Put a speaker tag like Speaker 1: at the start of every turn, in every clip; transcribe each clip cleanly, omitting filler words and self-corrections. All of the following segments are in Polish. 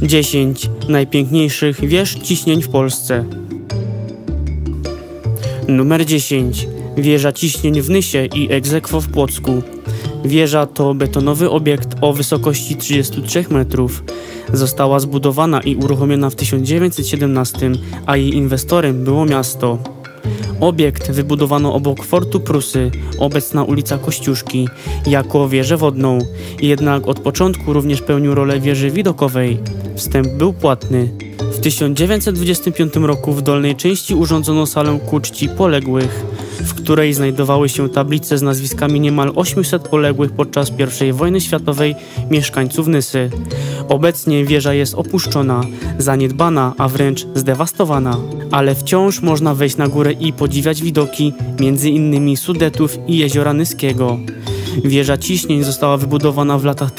Speaker 1: 10 najpiękniejszych wież ciśnień w Polsce. Numer 10. Wieża ciśnień w Nysie i ex aequo w Płocku. Wieża to betonowy obiekt o wysokości 33 metrów. Została zbudowana i uruchomiona w 1917, a jej inwestorem było miasto. Obiekt wybudowano obok Fortu Prusy, obecna ulica Kościuszki, jako wieżę wodną, jednak od początku również pełnił rolę wieży widokowej. Wstęp był płatny. W 1925 roku w dolnej części urządzono salę ku czci poległych, w której znajdowały się tablice z nazwiskami niemal 800 poległych podczas I wojny światowej mieszkańców Nysy. Obecnie wieża jest opuszczona, zaniedbana, a wręcz zdewastowana, ale wciąż można wejść na górę i podziwiać widoki, m.in. Sudetów i Jeziora Nyskiego. Wieża ciśnień została wybudowana w latach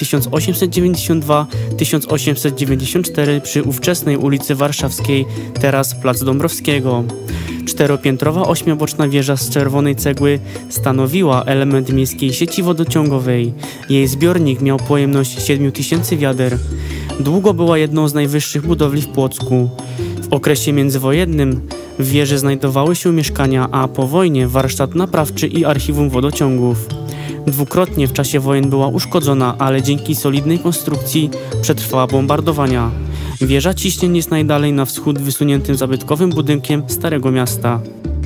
Speaker 1: 1892-1894 przy ówczesnej ulicy Warszawskiej, teraz Plac Dąbrowskiego. Czteropiętrowa ośmioboczna wieża z czerwonej cegły stanowiła element miejskiej sieci wodociągowej. Jej zbiornik miał pojemność 7000 wiader. Długo była jedną z najwyższych budowli w Płocku. W okresie międzywojennym w wieży znajdowały się mieszkania, a po wojnie warsztat naprawczy i archiwum wodociągów. Dwukrotnie w czasie wojen była uszkodzona, ale dzięki solidnej konstrukcji przetrwała bombardowania. Wieża ciśnień jest najdalej na wschód wysuniętym zabytkowym budynkiem Starego Miasta.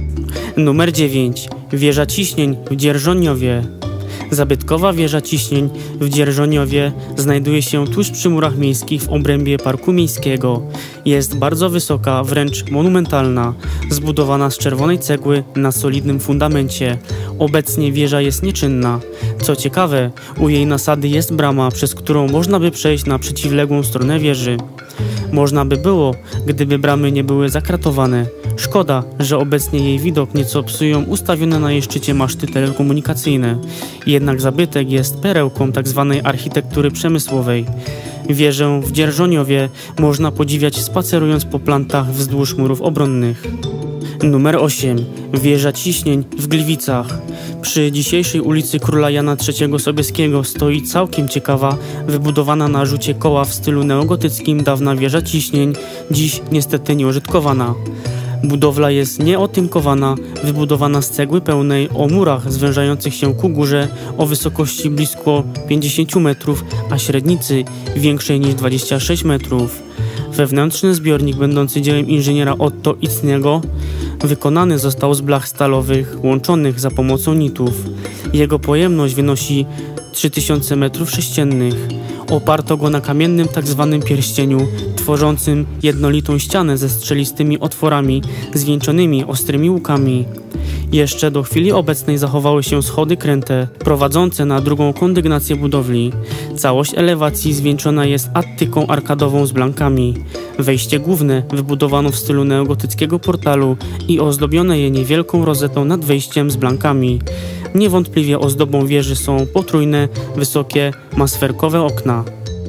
Speaker 1: Numer 9. Wieża ciśnień w Dzierżoniowie. Zabytkowa wieża ciśnień w Dzierżoniowie znajduje się tuż przy murach miejskich w obrębie Parku Miejskiego. Jest bardzo wysoka, wręcz monumentalna, zbudowana z czerwonej cegły na solidnym fundamencie. Obecnie wieża jest nieczynna. Co ciekawe, u jej nasady jest brama, przez którą można by przejść na przeciwległą stronę wieży. Można by było, gdyby bramy nie były zakratowane. Szkoda, że obecnie jej widok nieco psują ustawione na jej szczycie maszty telekomunikacyjne. Jednak zabytek jest perełką tzw. architektury przemysłowej. Wieżę w Dzierżoniowie można podziwiać spacerując po plantach wzdłuż murów obronnych. Numer 8. Wieża ciśnień w Gliwicach. Przy dzisiejszej ulicy Króla Jana III Sobieskiego stoi całkiem ciekawa, wybudowana na rzucie koła w stylu neogotyckim dawna wieża ciśnień, dziś niestety nieużytkowana. Budowla jest nieotynkowana, wybudowana z cegły pełnej o murach zwężających się ku górze o wysokości blisko 50 metrów, a średnicy większej niż 26 metrów. Wewnętrzny zbiornik będący dziełem inżyniera Otto Icniego wykonany został z blach stalowych łączonych za pomocą nitów. Jego pojemność wynosi 3000 m3. Oparto go na kamiennym tzw. pierścieniu, tworzącym jednolitą ścianę ze strzelistymi otworami zwieńczonymi ostrymi łukami. Jeszcze do chwili obecnej zachowały się schody kręte, prowadzące na drugą kondygnację budowli. Całość elewacji zwieńczona jest attyką arkadową z blankami. Wejście główne wybudowano w stylu neogotyckiego portalu i ozdobione je niewielką rozetą nad wejściem z blankami. Niewątpliwie ozdobą wieży są potrójne, wysokie, masferkowe okna.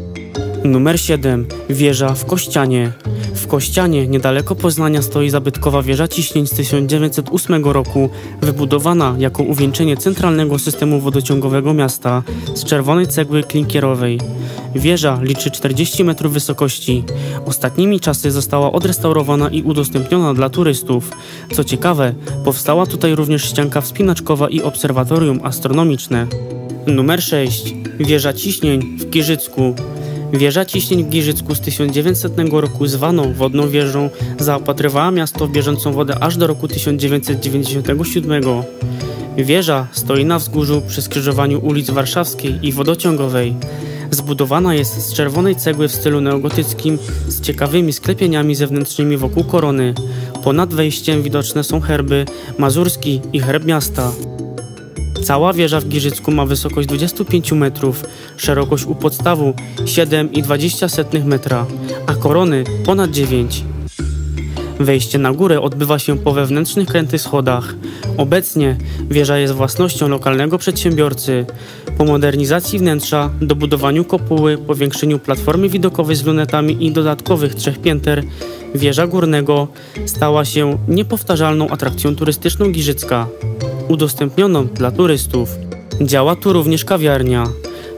Speaker 1: Numer 7. Wieża w Kościanie. W Kościanie, niedaleko Poznania, stoi zabytkowa wieża ciśnień z 1908 roku, wybudowana jako uwieńczenie centralnego systemu wodociągowego miasta z czerwonej cegły klinkierowej. Wieża liczy 40 metrów wysokości. Ostatnimi czasy została odrestaurowana i udostępniona dla turystów. Co ciekawe, powstała tutaj również ścianka wspinaczkowa i obserwatorium astronomiczne. Numer 6. Wieża ciśnień w Giżycku. Wieża ciśnień w Giżycku z 1900 roku, zwaną Wodną Wieżą, zaopatrywała miasto w bieżącą wodę aż do roku 1997. Wieża stoi na wzgórzu przy skrzyżowaniu ulic Warszawskiej i Wodociągowej. Zbudowana jest z czerwonej cegły w stylu neogotyckim z ciekawymi sklepieniami zewnętrznymi wokół korony. Ponad wejściem widoczne są herby mazurski i herb miasta. Cała wieża w Giżycku ma wysokość 25 metrów, szerokość u podstawu 7,20 metra, a korony ponad 9. Wejście na górę odbywa się po wewnętrznych krętych schodach. Obecnie wieża jest własnością lokalnego przedsiębiorcy. Po modernizacji wnętrza, dobudowaniu kopuły, powiększeniu platformy widokowej z lunetami i dodatkowych 3 pięter, wieża górnego stała się niepowtarzalną atrakcją turystyczną Giżycka, udostępnioną dla turystów. Działa tu również kawiarnia.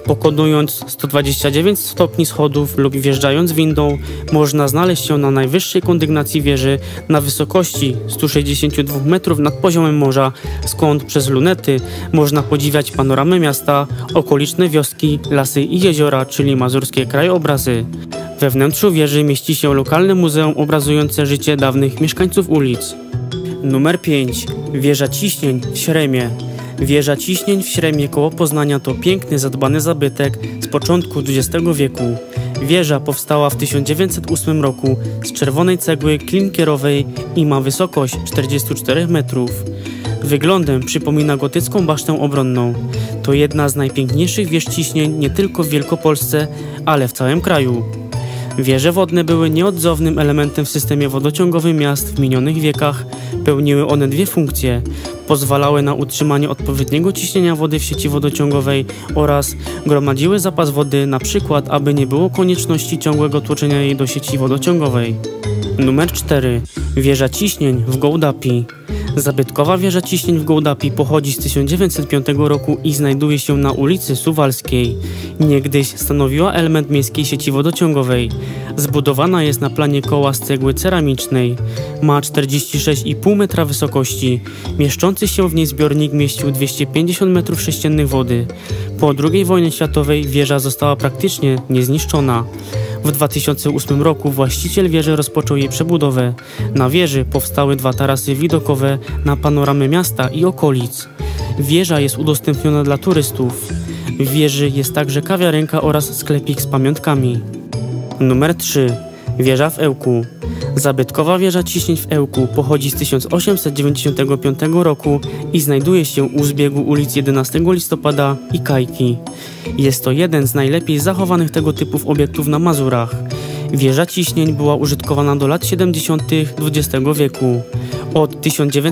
Speaker 1: Pokonując 129 stopni schodów lub wjeżdżając windą, można znaleźć się na najwyższej kondygnacji wieży na wysokości 162 metrów nad poziomem morza, skąd przez lunety można podziwiać panoramę miasta, okoliczne wioski, lasy i jeziora, czyli mazurskie krajobrazy. We wnętrzu wieży mieści się lokalne muzeum obrazujące życie dawnych mieszkańców ulic. Numer 5. Wieża Ciśnień w Śremie. Wieża Ciśnień w Śremie koło Poznania to piękny, zadbany zabytek z początku XX wieku. Wieża powstała w 1908 roku z czerwonej cegły klinkierowej i ma wysokość 44 metrów. Wyglądem przypomina gotycką basztę obronną. To jedna z najpiękniejszych wież ciśnień nie tylko w Wielkopolsce, ale w całym kraju. Wieże wodne były nieodzownym elementem w systemie wodociągowym miast w minionych wiekach. Pełniły one dwie funkcje. Pozwalały na utrzymanie odpowiedniego ciśnienia wody w sieci wodociągowej oraz gromadziły zapas wody, na przykład aby nie było konieczności ciągłego tłoczenia jej do sieci wodociągowej. Numer 4. Wieża Ciśnień w Gołdapi. Zabytkowa wieża ciśnień w Gołdapi pochodzi z 1905 roku i znajduje się na ulicy Suwalskiej. Niegdyś stanowiła element miejskiej sieci wodociągowej. Zbudowana jest na planie koła z cegły ceramicznej. Ma 46,5 metra wysokości. Mieszczący się w niej zbiornik mieścił 250 m3 wody. Po II wojnie światowej wieża została praktycznie niezniszczona. W 2008 roku właściciel wieży rozpoczął jej przebudowę. Na wieży powstały dwa tarasy widokowe na panoramę miasta i okolic. Wieża jest udostępniona dla turystów. W wieży jest także kawiarenka oraz sklepik z pamiątkami. Numer 3. Wieża w Ełku. Zabytkowa wieża ciśnień w Ełku pochodzi z 1895 roku i znajduje się u zbiegu ulic 11 listopada i Kajki. Jest to jeden z najlepiej zachowanych tego typu obiektów na Mazurach. Wieża ciśnień była użytkowana do lat 70. XX wieku. Od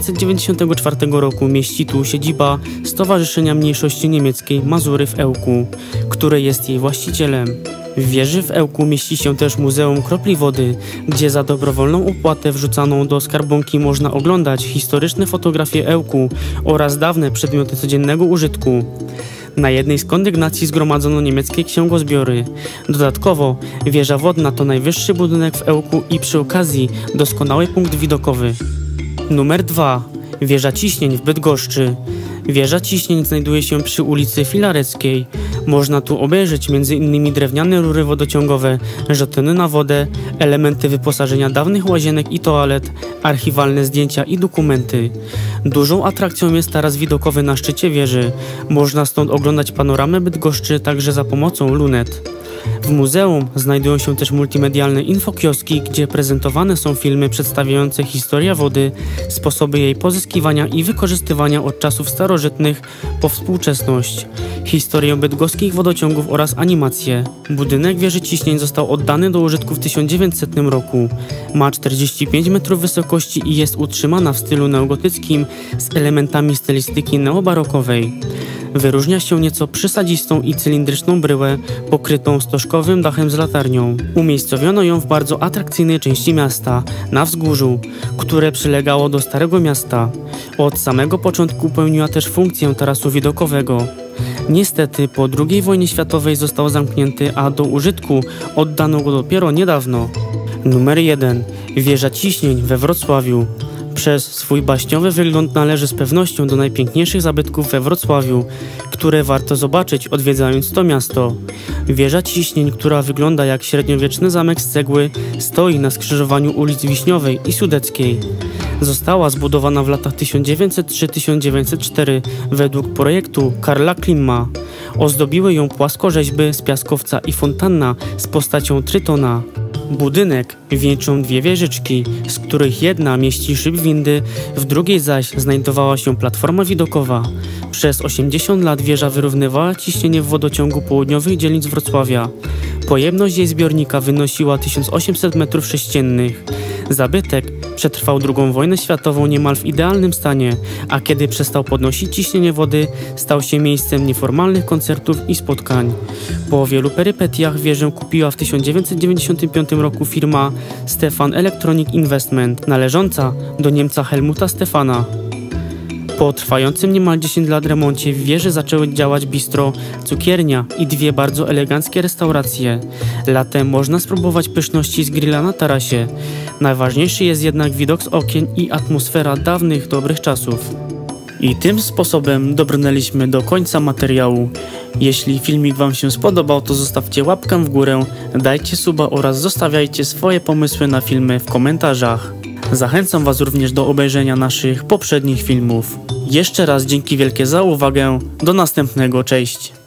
Speaker 1: 1994 roku mieści tu siedziba Stowarzyszenia Mniejszości Niemieckiej Mazury w Ełku, które jest jej właścicielem. W wieży w Ełku mieści się też Muzeum Kropli Wody, gdzie za dobrowolną opłatę wrzucaną do skarbonki można oglądać historyczne fotografie Ełku oraz dawne przedmioty codziennego użytku. Na jednej z kondygnacji zgromadzono niemieckie księgozbiory. Dodatkowo wieża wodna to najwyższy budynek w Ełku i przy okazji doskonały punkt widokowy. Numer 2. Wieża ciśnień w Bydgoszczy. Wieża ciśnień znajduje się przy ulicy Filareckiej. Można tu obejrzeć m.in. drewniane rury wodociągowe, żetony na wodę, elementy wyposażenia dawnych łazienek i toalet, archiwalne zdjęcia i dokumenty. Dużą atrakcją jest taras widokowy na szczycie wieży. Można stąd oglądać panoramę Bydgoszczy także za pomocą lunet. W muzeum znajdują się też multimedialne infokioski, gdzie prezentowane są filmy przedstawiające historię wody, sposoby jej pozyskiwania i wykorzystywania od czasów starożytnych po współczesność, historię bydgoskich wodociągów oraz animacje. Budynek wieży ciśnień został oddany do użytku w 1900 roku. Ma 45 metrów wysokości i jest utrzymana w stylu neogotyckim z elementami stylistyki neobarokowej. Wyróżnia się nieco przysadzistą i cylindryczną bryłę pokrytą stożkowym dachem z latarnią. Umiejscowiono ją w bardzo atrakcyjnej części miasta, na wzgórzu, które przylegało do Starego Miasta. Od samego początku pełniła też funkcję tarasu widokowego. Niestety po II wojnie światowej został zamknięty, a do użytku oddano go dopiero niedawno. Numer 1. Wieża ciśnień we Wrocławiu. Przez swój baśniowy wygląd należy z pewnością do najpiękniejszych zabytków we Wrocławiu, które warto zobaczyć odwiedzając to miasto. Wieża ciśnień, która wygląda jak średniowieczny zamek z cegły, stoi na skrzyżowaniu ulic Wiśniowej i Sudeckiej. Została zbudowana w latach 1903-1904 według projektu Karla Klimma. Ozdobiły ją płaskorzeźby z piaskowca i fontanna z postacią Trytona. Budynek wieńczą dwie wieżyczki, z których jedna mieści szyb windy, w drugiej zaś znajdowała się platforma widokowa. Przez 80 lat wieża wyrównywała ciśnienie w wodociągu południowych dzielnic Wrocławia. Pojemność jej zbiornika wynosiła 1800 m3. Zabytek przetrwał II wojnę światową niemal w idealnym stanie, a kiedy przestał podnosić ciśnienie wody, stał się miejscem nieformalnych koncertów i spotkań. Po wielu perypetiach wieżę kupiła w 1995 roku firma Stefan Electronic Investment, należąca do Niemca Helmuta Stefana. Po trwającym niemal 10 lat remoncie w wieży zaczęły działać bistro, cukiernia i 2 bardzo eleganckie restauracje. Latem można spróbować pyszności z grilla na tarasie. Najważniejszy jest jednak widok z okien i atmosfera dawnych, dobrych czasów. I tym sposobem dobrnęliśmy do końca materiału. Jeśli filmik Wam się spodobał, to zostawcie łapkę w górę, dajcie suba oraz zostawiajcie swoje pomysły na filmy w komentarzach. Zachęcam Was również do obejrzenia naszych poprzednich filmów. Jeszcze raz dzięki wielkie za uwagę, do następnego, cześć!